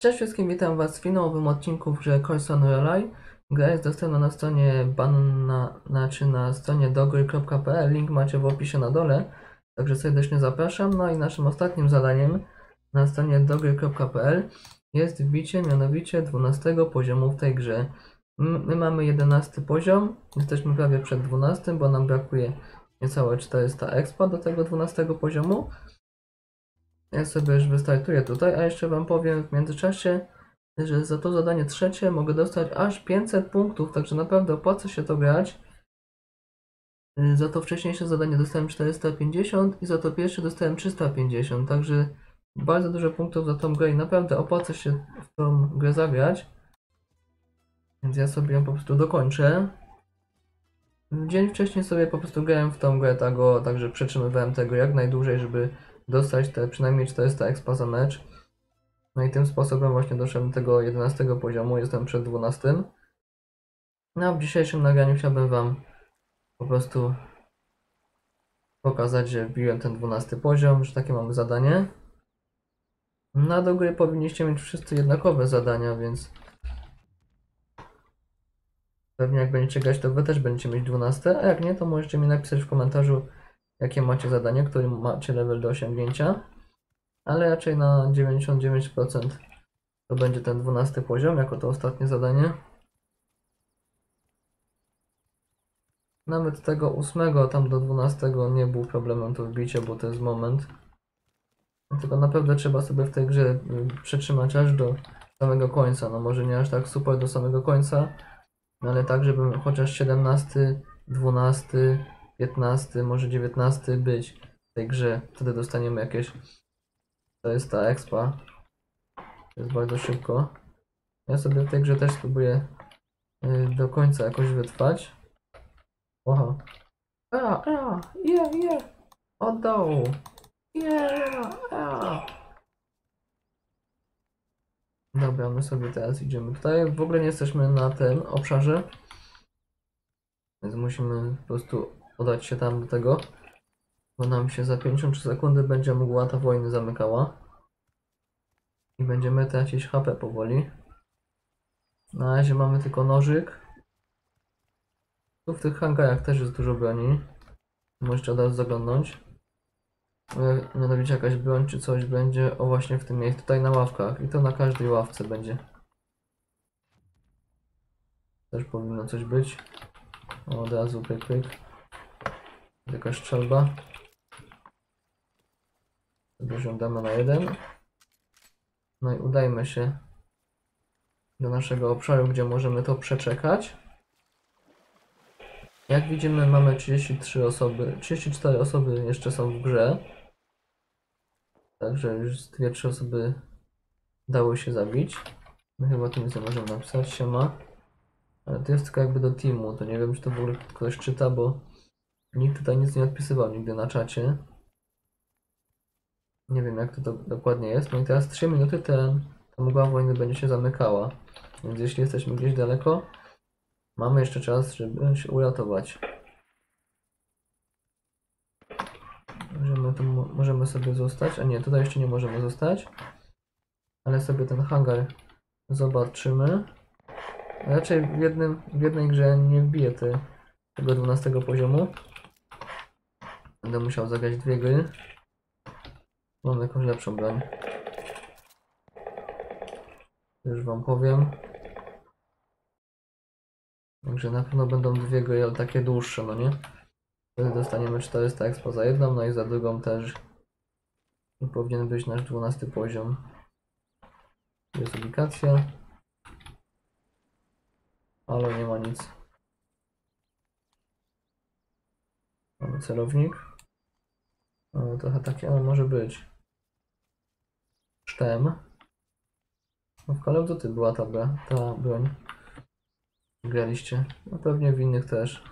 Cześć wszystkim, witam was w finałowym odcinku w grze Coins Rally. Gra jest dostępna na stronie na stronie dogry.pl, link macie w opisie na dole, także serdecznie zapraszam. No i naszym ostatnim zadaniem na stronie dogry.pl jest wbicie mianowicie 12 poziomu w tej grze. My mamy 11 poziom, jesteśmy prawie przed 12, bo nam brakuje niecałe 400 expa do tego 12 poziomu. Ja sobie już wystartuję tutaj, a jeszcze wam powiem w międzyczasie, że za to zadanie trzecie mogę dostać aż 500 punktów, także naprawdę opłaca się to grać. Za to wcześniejsze zadanie dostałem 450 i za to pierwsze dostałem 350, także bardzo dużo punktów za tą grę i naprawdę opłaca się w tą grę zagrać. Więc ja sobie ją po prostu dokończę. Dzień wcześniej sobie po prostu grałem w tą grę, także przetrzymywałem tego jak najdłużej, żeby dostać te przynajmniej 400 expa za mecz. No i tym sposobem właśnie doszedłem do tego 11 poziomu, jestem przed 12. No a w dzisiejszym nagraniu chciałbym wam po prostu pokazać, że wbiłem ten 12 poziom, że takie mamy zadanie. Na do gry powinniście mieć wszyscy jednakowe zadania, więc pewnie jak będziecie grać, to wy też będziecie mieć 12, a jak nie, to możecie mi napisać w komentarzu, jakie macie zadanie, który macie level do osiągnięcia. Ale raczej na 99% to będzie ten 12 poziom, jako to ostatnie zadanie. Nawet tego 8 tam do 12 nie był problemem to wbicie, bo to jest moment. Tylko naprawdę trzeba sobie w tej grze przetrzymać aż do samego końca. No może nie aż tak super do samego końca, no ale tak, żeby chociaż 17, 12, 15, może 19 być w tej grze. Wtedy dostaniemy jakieś 400 expa. To jest bardzo szybko. Ja sobie w tej grze też spróbuję do końca jakoś wytrwać. Oho. Oddał. Dobra, my sobie teraz idziemy tutaj. W ogóle nie jesteśmy na tym obszarze. Więc musimy po prostu udać się tam do tego. Bo nam się za 53 sekundy będzie mgła ta wojny zamykała. I będziemy tracić HP powoli. Na razie mamy tylko nożyk. Tu w tych hangarach też jest dużo broni. Możecie od razu zaglądnąć. Mianowicie jakaś broń czy coś będzie. O właśnie w tym miejscu, tutaj na ławkach. I to na każdej ławce będzie. Też powinno coś być. O, od razu pyk. Jakaś strzelba. Wyglądamy na 1. No i udajmy się do naszego obszaru, gdzie możemy to przeczekać. Jak widzimy, mamy 33 osoby, 34 osoby jeszcze są w grze. Także już 2-3 osoby dały się zabić. My chyba tu nic nie możemy napisać, siema. Ale to jest tylko jakby do teamu, to nie wiem, czy to w ogóle ktoś czyta, bo nikt tutaj nic nie odpisywał nigdy na czacie. Nie wiem, jak to dokładnie jest. No i teraz 3 minuty ta mgła wojny będzie się zamykała. Więc jeśli jesteśmy gdzieś daleko, mamy jeszcze czas, żeby się uratować. Możemy sobie zostać, a nie, tutaj jeszcze nie możemy zostać. Ale sobie ten hangar zobaczymy. Raczej w jednej grze nie wbiję tego 12 poziomu. Będę musiał zagrać 2 gry. Mam jakąś lepszą broń. Już wam powiem. Także na pewno będą 2 gry, ale takie dłuższe, no nie? Wtedy dostaniemy 400 expo za jedną, no i za drugą też. I powinien być nasz 12 poziom. Jest ubikacja. Ale nie ma nic. Mamy celownik. No, trochę takie, ale może być. Sztem. No w Call of Duty była ta broń. Graliście. No pewnie w innych też.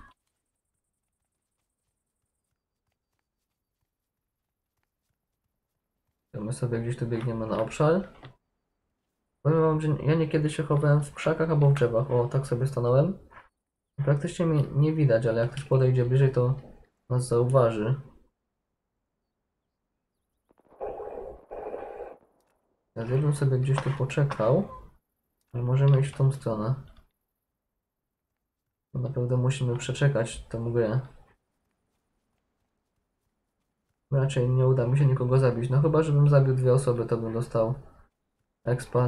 My sobie gdzieś tu biegniemy na obszar. Powiem wam, że ja niekiedy się chowałem w krzakach albo w drzewach. O, tak sobie stanąłem. Praktycznie mnie nie widać, ale jak ktoś podejdzie bliżej, to nas zauważy. Ja bym sobie gdzieś tu poczekał, ale możemy iść w tą stronę. Bo naprawdę musimy przeczekać tę grę. Raczej nie uda mi się nikogo zabić. No chyba, żebym zabił 2 osoby, to bym dostał expa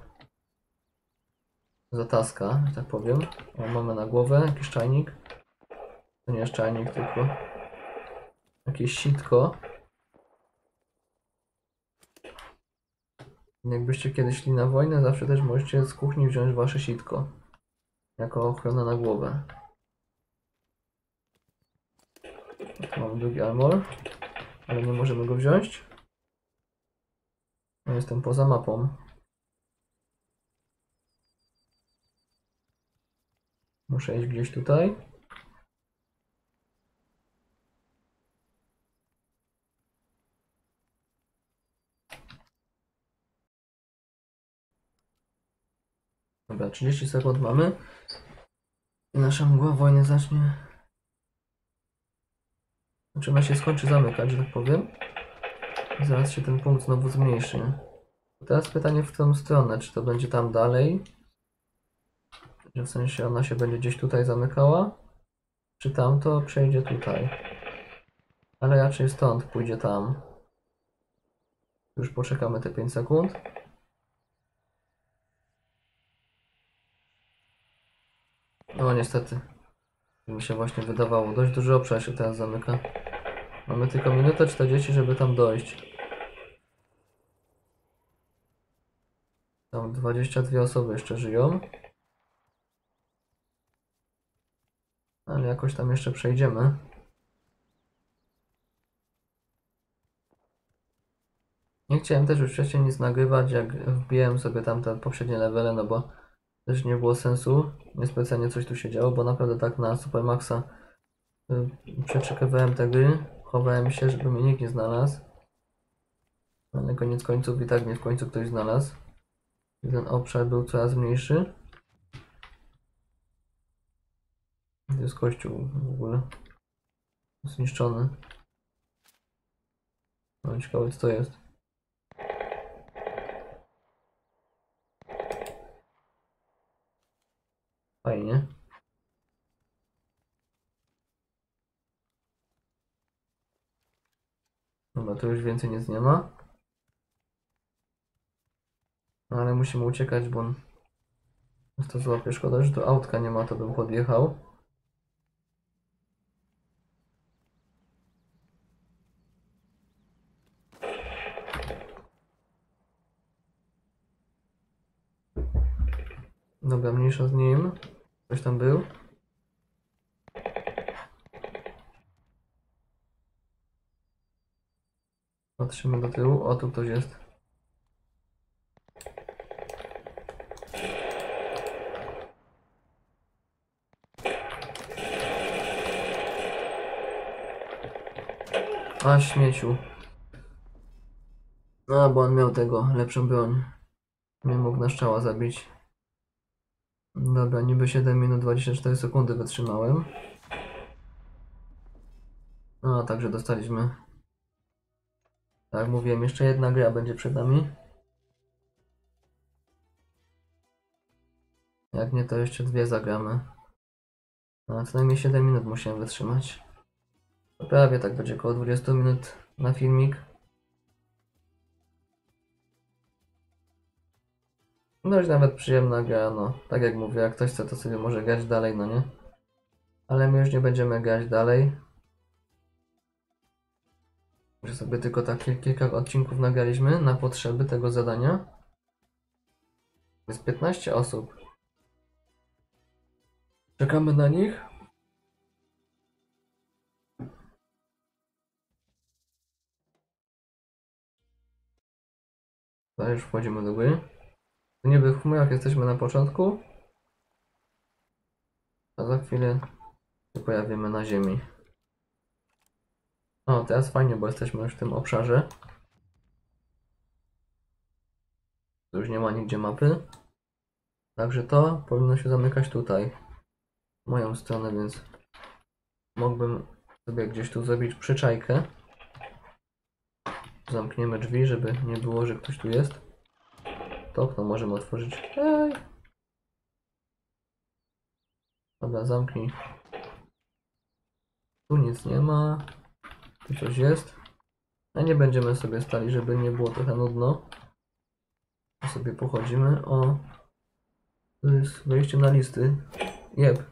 za taska, że tak powiem. O, mamy na głowę jakiś czajnik. To nie jest czajnik, tylko jakieś sitko. Jakbyście kiedyś szli na wojnę, zawsze też możecie z kuchni wziąć wasze sitko. Jako ochronę na głowę. Tu mamy drugi armor, ale nie możemy go wziąć. No, jestem poza mapą. Muszę iść gdzieś tutaj. Dobra, 30 sekund mamy. I nasza mgła wojny zacznie. Znaczy ona się skończy zamykać, że tak powiem. I zaraz się ten punkt znowu zmniejszy. Teraz pytanie w tą stronę, czy to będzie tam dalej? Że w sensie ona się będzie gdzieś tutaj zamykała? Czy tamto przejdzie tutaj? Ale raczej stąd pójdzie tam. Już poczekamy te 5 sekund. No niestety. Mi się właśnie wydawało. Dość duży obszar się teraz zamyka. Mamy tylko minutę 40, żeby tam dojść. Tam 22 osoby jeszcze żyją. Ale jakoś tam jeszcze przejdziemy. Nie chciałem też już wcześniej nic nagrywać, jak wbiłem sobie tam te poprzednie levele, no bo też nie było sensu. Niespecjalnie coś tu się działo, bo naprawdę tak na Supermaxa przeczekywałem te gry. Chowałem się, żeby mnie nikt nie znalazł. Ale koniec końców i tak mnie w końcu ktoś znalazł. I ten obszar był coraz mniejszy. To jest kościół w ogóle. Zniszczony. No ciekawe co to jest. Fajnie. Dobra, tu już więcej nic nie ma. No ale musimy uciekać, bo on nas to złapie. Szkoda, że tu autka nie ma, to bym podjechał. Dobra, mniejsza z nim. Ktoś tam był. Patrzymy do tyłu. O, tu ktoś jest. A, śmieciu. No, bo on miał tego, lepszą broń. Nie mógł na strzała zabić. Dobra, niby 7 minut 24 sekundy wytrzymałem. No, także dostaliśmy. Tak jak mówiłem, jeszcze jedna gra będzie przed nami. Jak nie, to jeszcze 2 zagramy. No, co najmniej 7 minut musiałem wytrzymać. To prawie tak będzie około 20 minut na filmik. No już nawet przyjemna gra, no. Tak jak mówię, jak ktoś chce, to sobie może grać dalej, no nie? Ale my już nie będziemy grać dalej. Że sobie tylko tak kilka odcinków nagraliśmy na potrzeby tego zadania. Jest 15 osób. Czekamy na nich. To już wchodzimy do gry. Niby w chmurach jesteśmy na początku. A za chwilę się pojawimy na ziemi. O, teraz fajnie, bo jesteśmy już w tym obszarze. Tu już nie ma nigdzie mapy. Także to powinno się zamykać tutaj. W moją stronę, więc mógłbym sobie gdzieś tu zrobić przyczajkę. Zamkniemy drzwi, żeby nie było, że ktoś tu jest. to okno możemy otworzyć. Ej. Dobra, zamknij. Tu nic nie ma. Tu coś jest. A nie będziemy sobie stali, żeby nie było trochę nudno. Tu sobie pochodzimy. O. Tu jest wejście na listy. Jeb.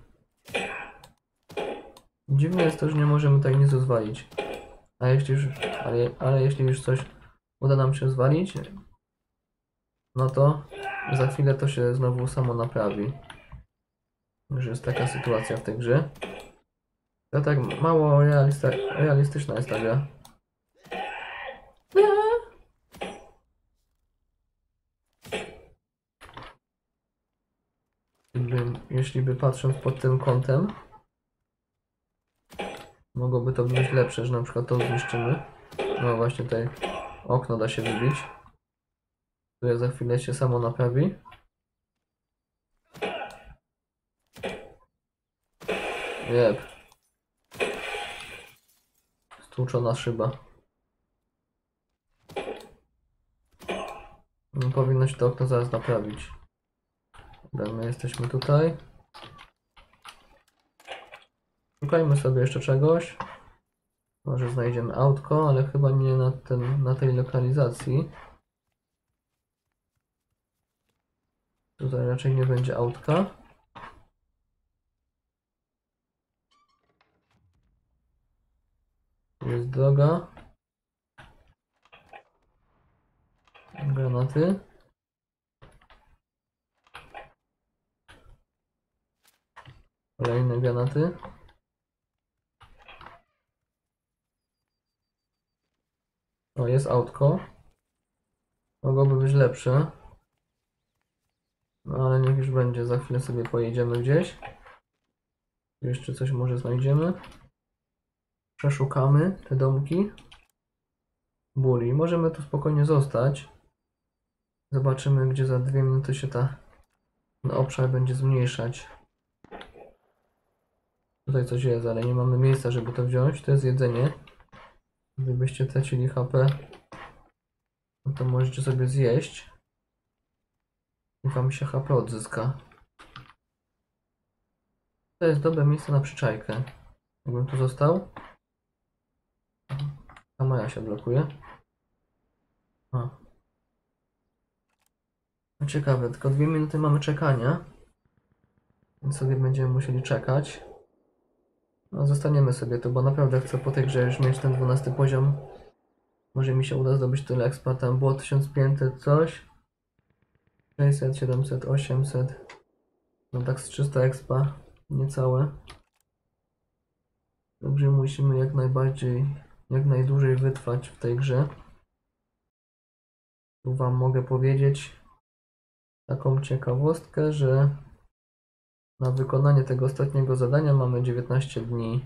Dziwne jest to, że nie możemy tutaj nic zwalić. A jeśli już, ale jeśli już coś uda nam się zwalić, no to za chwilę to się znowu samo naprawi. Że jest taka sytuacja w tej grze. To tak mało realistyczna jest ta gra. Jeśli by patrząc pod tym kątem, mogłoby to być lepsze, że na przykład to zniszczymy. No właśnie tutaj okno da się wybić, które za chwilę się samo naprawi. Jeb. Stłuczona szyba. No, powinno się to okno zaraz naprawić. Dobra, my jesteśmy tutaj. Szukajmy sobie jeszcze czegoś. Może znajdziemy autko, ale chyba nie na tej lokalizacji. Tutaj raczej nie będzie autka. Jest droga. Granaty. Kolejne granaty. O, jest autko. Mogłoby być lepsze. No ale niech już będzie. Za chwilę sobie pojedziemy gdzieś. Jeszcze coś może znajdziemy. Przeszukamy te domki. Buli. Możemy tu spokojnie zostać. Zobaczymy, gdzie za 2 minuty się ten obszar będzie zmniejszać. Tutaj coś jest, ale nie mamy miejsca, żeby to wziąć. To jest jedzenie. Gdybyście tracili HP, no to możecie sobie zjeść. I wam się HP odzyska. To jest dobre miejsce na przyczajkę. Jakbym tu został. Kamera się blokuje. A. No ciekawe, tylko 2 minuty mamy czekania. Więc sobie będziemy musieli czekać. No zostaniemy sobie tu, bo naprawdę chcę po tej grze już mieć ten 12 poziom. Może mi się uda zdobyć tyle expa. Tam było 1500 coś. 600, 700, 800. No tak z 300 expa. Niecałe. Także musimy jak najdłużej wytrwać w tej grze. Tu wam mogę powiedzieć taką ciekawostkę, że na wykonanie tego ostatniego zadania mamy 19 dni.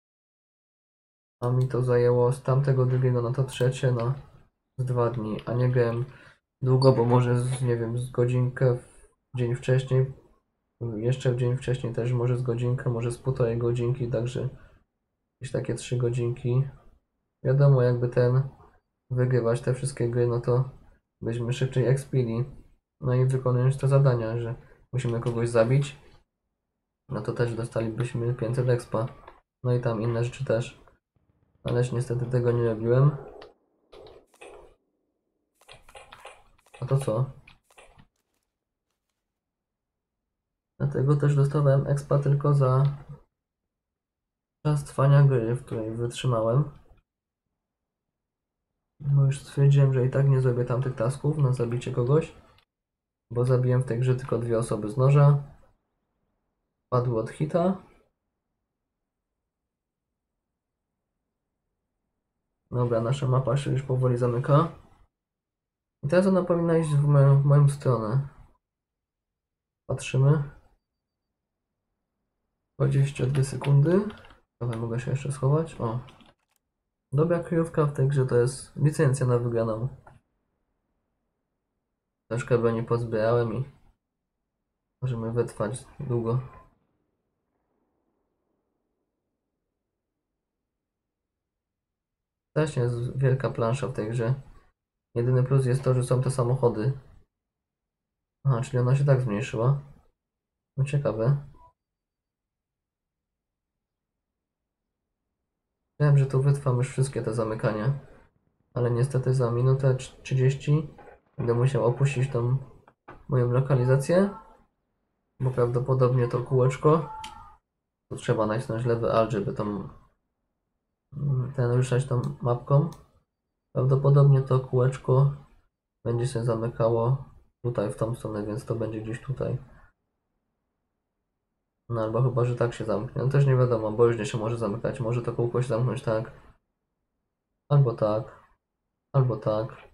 A mi to zajęło z tamtego drugiego na to trzecie, no z 2 dni. A nie grałem długo, bo może nie wiem, z godzinkę w dzień wcześniej. Jeszcze w dzień wcześniej też może z godzinkę, może z 1,5 godzinki, także jakieś takie 3 godzinki. Wiadomo, jakby wygrywać te wszystkie gry, no to byśmy szybciej expili. No i wykonując te zadania, że musimy kogoś zabić, no to też dostalibyśmy 500 expa. No i tam inne rzeczy też. Ależ niestety tego nie robiłem. A to co? Dlatego też dostałem expa tylko za czas trwania gry, w której wytrzymałem. No już stwierdziłem, że i tak nie zrobię tamtych tasków na zabicie kogoś, bo zabiłem w tej grze tylko 2 osoby z noża. Padły od hita. Dobra, nasza mapa się już powoli zamyka. I teraz ona powinna iść w moją stronę. Patrzymy. 22 sekundy. Dobra, mogę się jeszcze schować. O. Dobra kryjówka w tej grze to jest licencja na wygraną. Troszkę broni pozbierałem i możemy wytrwać długo. Strasznie jest wielka plansza w tej grze. Jedyny plus jest to, że są te samochody. Aha, czyli ona się tak zmniejszyła. No ciekawe. Wiem, że tu wytrwam już wszystkie te zamykania. Ale niestety za minutę 30 będę musiał opuścić tą moją lokalizację. Bo prawdopodobnie to kółeczko. Tu trzeba nacisnąć lewy alt, żeby ten ruszać tą mapką. Prawdopodobnie to kółeczko będzie się zamykało tutaj w tą stronę, więc to będzie gdzieś tutaj. No albo chyba, że tak się zamknie. No też nie wiadomo, bo różnie się może zamykać. Może to kółko się zamknąć tak. Albo tak. Albo tak.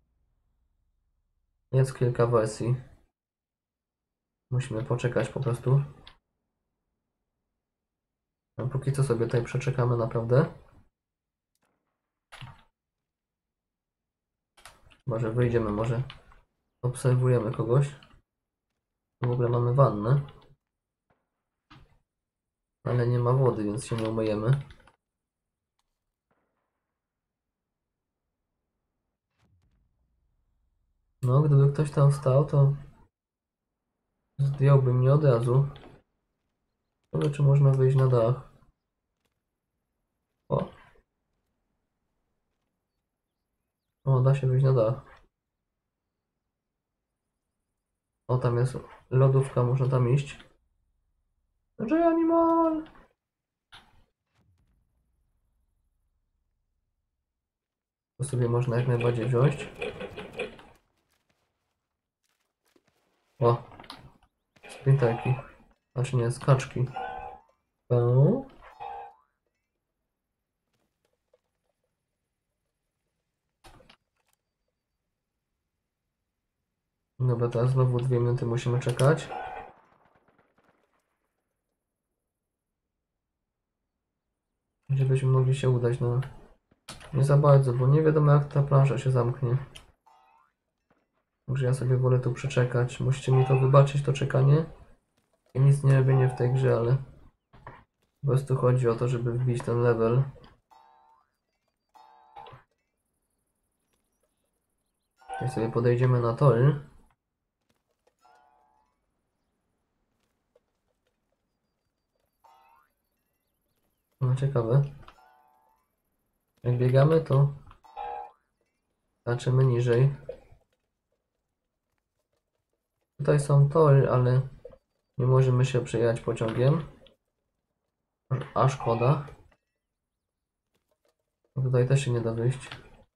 Jest kilka wersji. Musimy poczekać po prostu. No, póki co sobie tutaj przeczekamy naprawdę. Może wyjdziemy, może obserwujemy kogoś. W ogóle mamy wannę. Ale nie ma wody, więc się nie umyjemy. No, gdyby ktoś tam stał, to zdjąłby mnie od razu. Ciekawe, czy można wyjść na dach. O, o, da się wyjść na dach. O, tam jest lodówka, można tam iść. Że animal! To sobie można jak najbardziej wziąć. O, sprinterki. Znaczy nie, skaczki. O. Dobra, teraz znowu 2 minuty musimy czekać. Żebyśmy mogli się udać, no. Nie za bardzo, bo nie wiadomo jak ta plansza się zamknie. Także ja sobie wolę tu przeczekać. Musicie mi to wybaczyć, to czekanie. Ja nic nie robię w tej grze, ale po prostu chodzi o to, żeby wbić ten level. Jak sobie podejdziemy na tory. No ciekawe. Jak biegamy, to skaczemy niżej. Tutaj są tory, ale nie możemy się przejechać pociągiem. A szkoda. No tutaj też się nie da wyjść.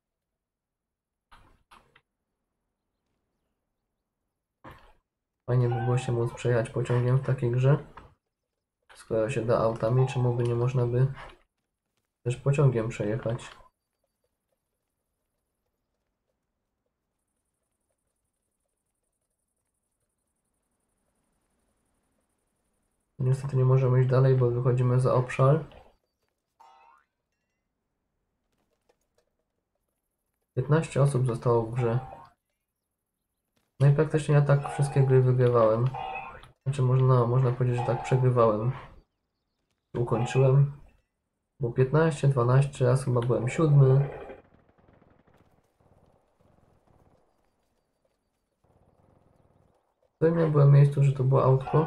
Fajnie by było się móc przejechać pociągiem w takiej grze. Skoro się da autami, czemu by nie można by też pociągiem przejechać? Niestety nie możemy iść dalej, bo wychodzimy za obszar. 15 osób zostało w grze. No i praktycznie ja tak wszystkie gry wygrywałem. Znaczy można powiedzieć, że tak przegrywałem. Ukończyłem. Było 15, 12, raz chyba byłem 7. W którym ja byłem miejscu, że to było autko.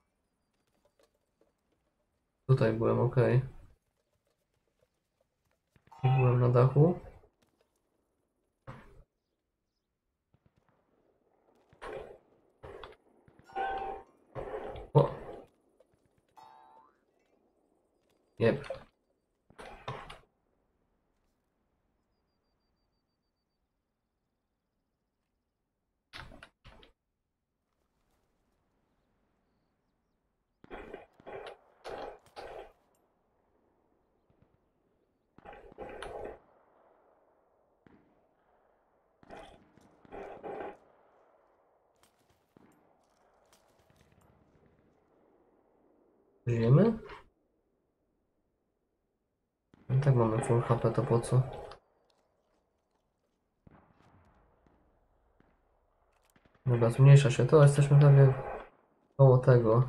Tutaj byłem ok. Byłem na dachu. O! Jeb. Żyjemy? No tak mamy full HP, to po co? Dobra, zmniejsza się to, jesteśmy prawie koło tego.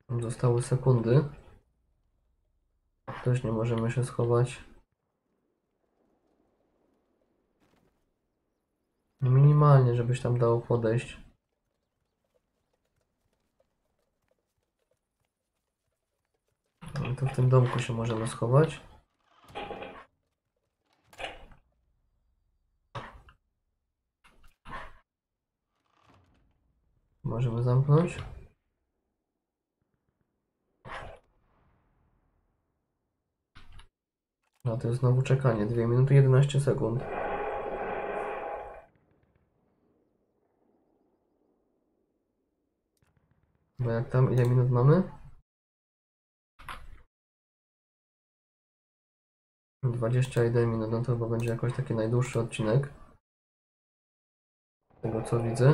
Zostały sekundy. Też nie możemy się schować. Minimalnie, żebyś tam dało podejść. No to w tym domku się możemy schować. Możemy zamknąć. No to jest znowu czekanie. 2 minuty 11 sekund. Bo jak tam, ile minut mamy? 21 minut, no to chyba będzie jakoś taki najdłuższy odcinek. Z tego co widzę.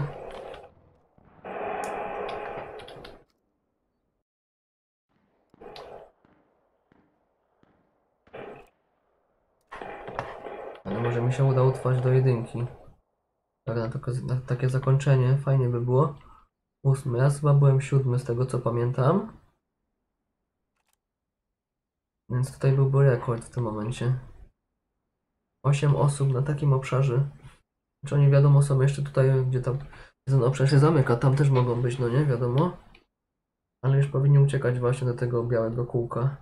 Ale może mi się uda utrwać do jedynki. Tak, na takie zakończenie fajnie by było. 8. Ja chyba byłem 7 z tego co pamiętam. Więc tutaj byłby rekord w tym momencie. 8 osób na takim obszarze. Czy oni wiadomo są jeszcze tutaj, gdzie tam ten obszar się zamyka. Tam też mogą być, no nie? Wiadomo. Ale już powinni uciekać właśnie do tego białego kółka.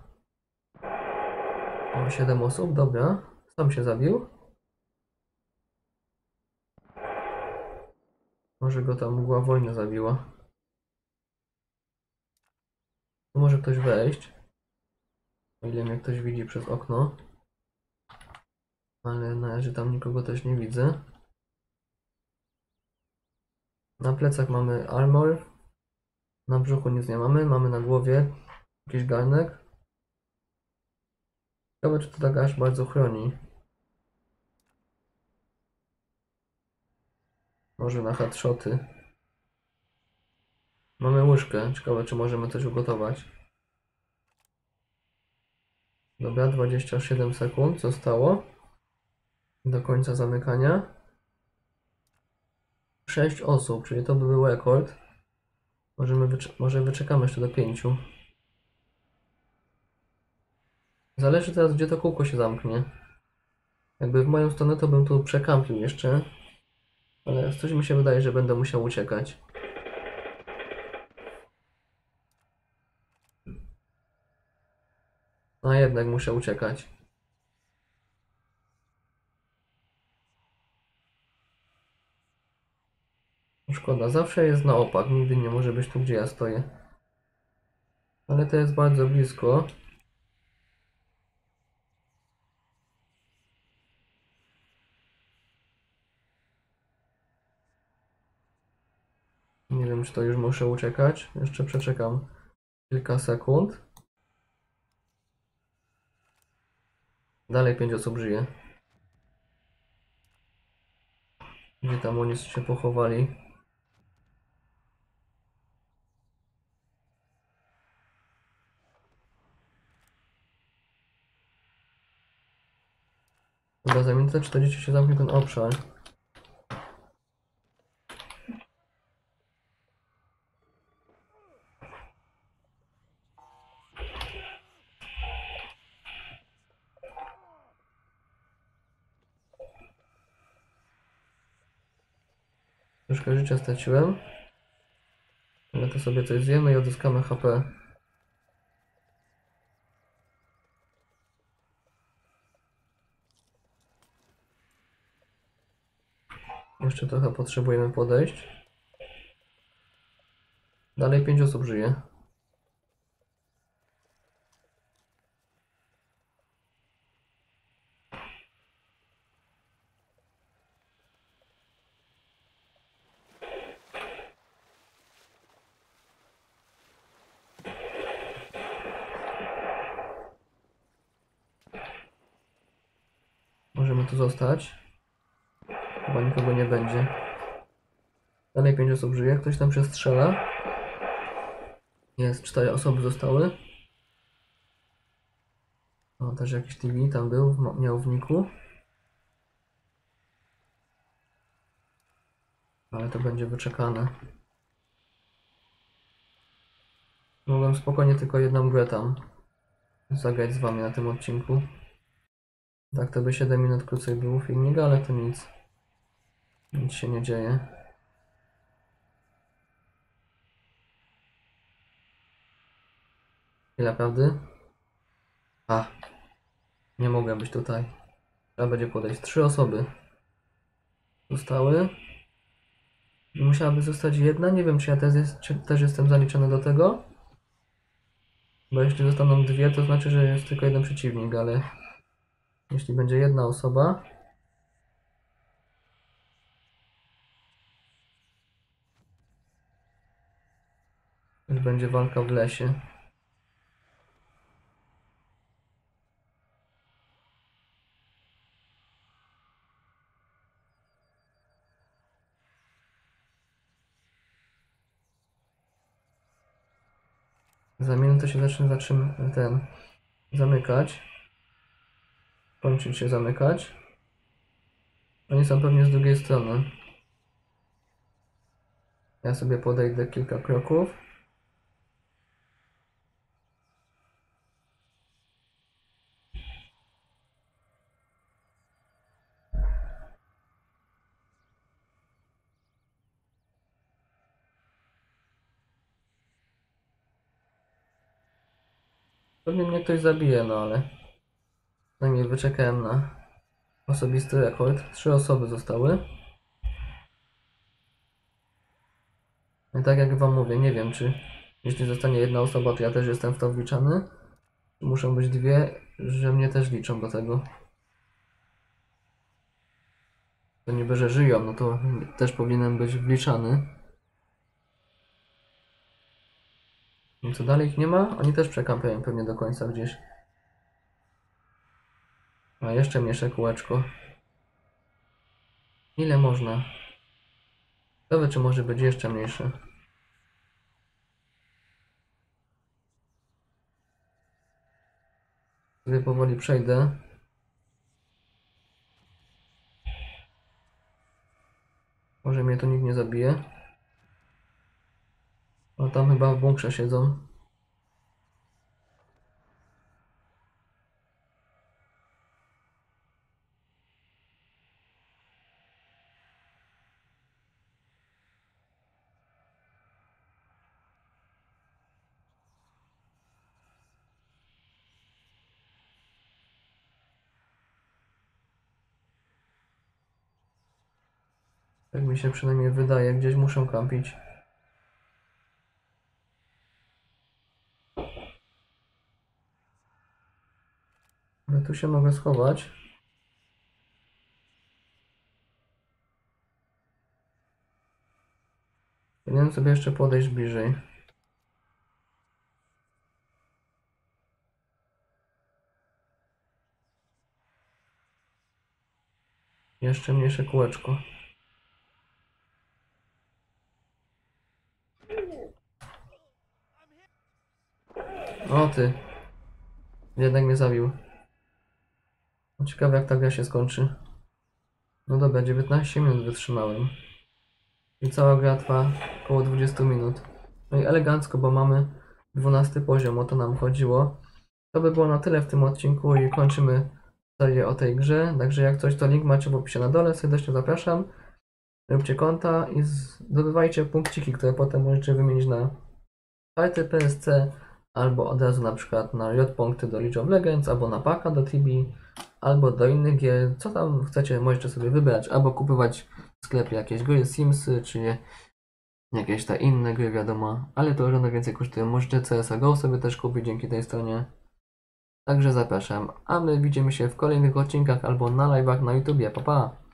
O, 7 osób, dobra. Sam się zabił. Może go ta mgła wojny zabiła. Tu może ktoś wejść. O ile mnie ktoś widzi przez okno. Ale na razie tam nikogo też nie widzę. Na plecach mamy armor. Na brzuchu nic nie mamy. Mamy na głowie jakiś garnek. Ciekawe, czy to tak aż bardzo chroni. Może na headshoty. Mamy łyżkę. Ciekawe, czy możemy coś ugotować. Dobra, 27 sekund zostało do końca zamykania. 6 osób, czyli to by był rekord. Może wyczekamy jeszcze do 5. Zależy teraz, gdzie to kółko się zamknie. Jakby w moją stronę, to bym tu przekampił jeszcze. Ale coś mi się wydaje, że będę musiał uciekać. No jednak muszę uciekać. Szkoda, zawsze jest na opak, nigdy nie może być tu, gdzie ja stoję. Ale to jest bardzo blisko. Nie wiem, czy to już muszę uciekać. Jeszcze przeczekam kilka sekund. Dalej 5 osób żyje. Gdzie tam oni się pochowali? Chyba za minutę 40 się zamknie ten obszar. Troszkę życia straciłem. Ale to sobie coś zjemy i odzyskamy HP. Jeszcze trochę potrzebujemy podejść. Dalej 5 osób żyje. Możemy tu zostać. Chyba nikogo nie będzie. Dalej 5 osób żyje. Ktoś tam przestrzela. Jest, 4 osoby zostały. O, też jakiś TV tam był, miał w niku. Ale to będzie wyczekane. Mogłem spokojnie tylko jedną grę tam zagrać z wami na tym odcinku. Tak to by 7 minut krócej był filmik, ale to nic. Nic się nie dzieje. Ile prawdy? A, nie mogłem być tutaj. Trzeba będzie podejść. 3 osoby zostały. I musiałaby zostać jedna. Nie wiem, czy ja też jestem zaliczony do tego. Bo jeśli zostaną 2, to znaczy, że jest tylko jeden przeciwnik, ale jeśli będzie jedna osoba, już będzie walka w lesie. Za minutę się zacznie zamykać. Kończyć się zamykać. Oni są pewnie z drugiej strony. Ja sobie podejdę kilka kroków. Pewnie mnie ktoś zabije, no ale przynajmniej wyczekałem na osobisty rekord. 3 osoby zostały. I tak jak wam mówię, nie wiem, czy jeśli zostanie jedna osoba, to ja też jestem w to wliczany. Muszą być 2, że mnie też liczą do tego. To niby, że żyją, no to też powinienem być wliczany. I co dalej ich nie ma? Oni też przekampiają pewnie do końca gdzieś. A jeszcze mniejsze kółeczko. Ile można? Ciekawe, czy może być jeszcze mniejsze. Sobie powoli przejdę. Może mnie tu nikt nie zabije. A tam chyba w bunkrze siedzą. Tak mi się przynajmniej wydaje, gdzieś muszą kampić. Ale tu się mogę schować. Powinienem sobie jeszcze podejść bliżej. Jeszcze mniejsze kółeczko. O ty. Jednak mnie zabił. Ciekawe jak ta gra się skończy. No dobra, 19 minut wytrzymałem. I cała gra trwa około 20 minut. No i elegancko, bo mamy 12 poziom, o to nam chodziło. To by było na tyle w tym odcinku i kończymy serię o tej grze. Także jak coś, to link macie w opisie na dole. Serdecznie zapraszam. Róbcie konta i zdobywajcie punkciki, które potem możecie wymienić na karty PSC albo od razu na przykład na J-punkty do League of Legends, albo na paka do TB, albo do innych gier. Co tam chcecie, możecie sobie wybrać, albo kupować w sklepie jakieś gry, Simsy, czy jakieś te inne gry, wiadomo, ale to żadne więcej kosztuje. Możecie CSGO sobie też kupić dzięki tej stronie. Także zapraszam, a my widzimy się w kolejnych odcinkach albo na live'ach na YouTubie. Pa, pa!